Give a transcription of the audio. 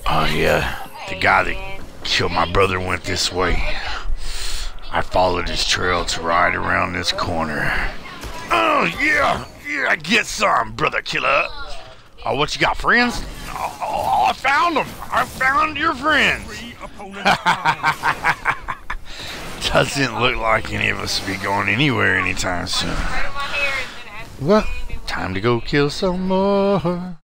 Oh yeah, the guy that killed my brother went this way. I followed his trail to right around this corner. Oh yeah, get some, brother killer. Oh, what you got, friends? Oh, I found them. I found your friends. Doesn't look like any of us will be going anywhere anytime soon. Well, time to go kill some more.